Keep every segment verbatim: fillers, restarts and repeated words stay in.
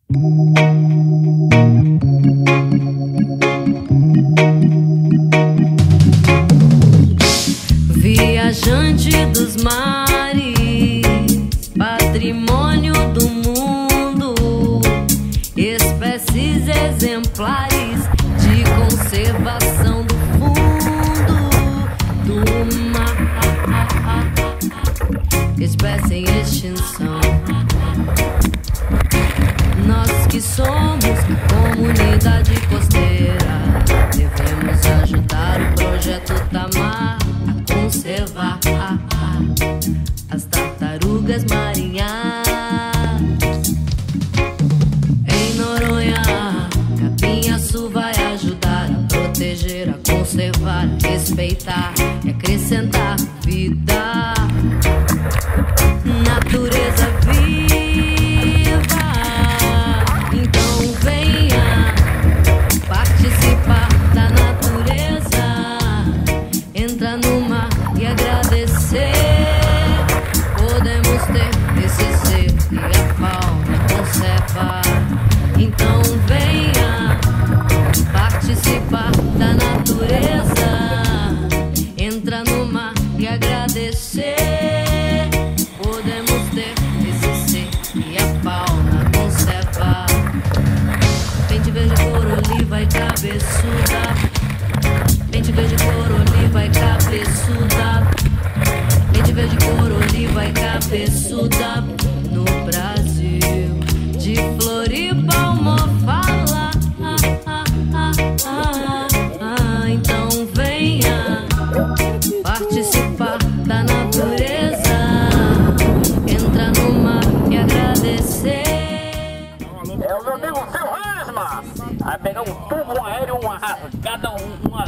Viajante dos mares, patrimônio do mundo, espécies exemplares de conservação do fundo do mar, espécie em extinção. Nós que somos comunidade costeira devemos ajudar o projeto Tamar a conservar as tartarugas marinhas. Em Noronha, Capinhaçu vai ajudar a proteger, a conservar, a respeitar e acrescentar vida, natureza viva. Então venha participar da natureza, entra no mar e agradecer. Podemos ter esse ser e a fauna conserva. Então venha participar da natureza, entra no mar e agradecer. Podemos ter esse ser e a fauna conserva. Pente verde, cor, oliva e cabeçuda. Pente verde, cor, oliva e cabeçuda. Pente verde, cor, oliva e cabeçuda. No Brasil, de Floripa ao Mofala. Ah, ah, ah, ah, ah. Então venha participar da natureza, entra no mar e agradecer. É o meu amigo Seu Rasma. Vai pegar um tubo, um aéreo, uma rasgada, uma...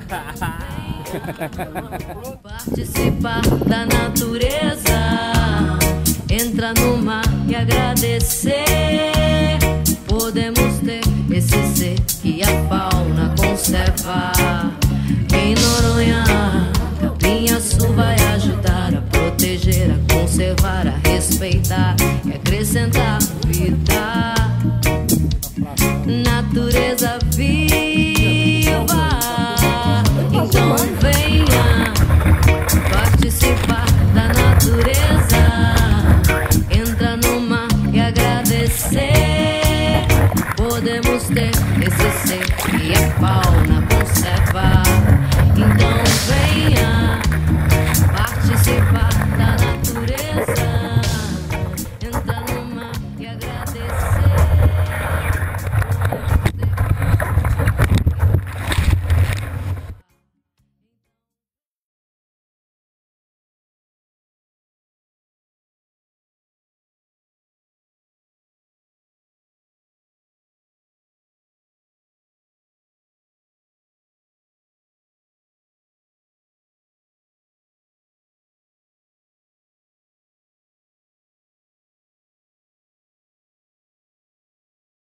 Participar da natureza, entra no mar e agradecer. Podemos ter esse ser que a fauna conserva. Em Noronha, Capinhaçu vai ajudar a proteger, a conservar, a respeitar e acrescentar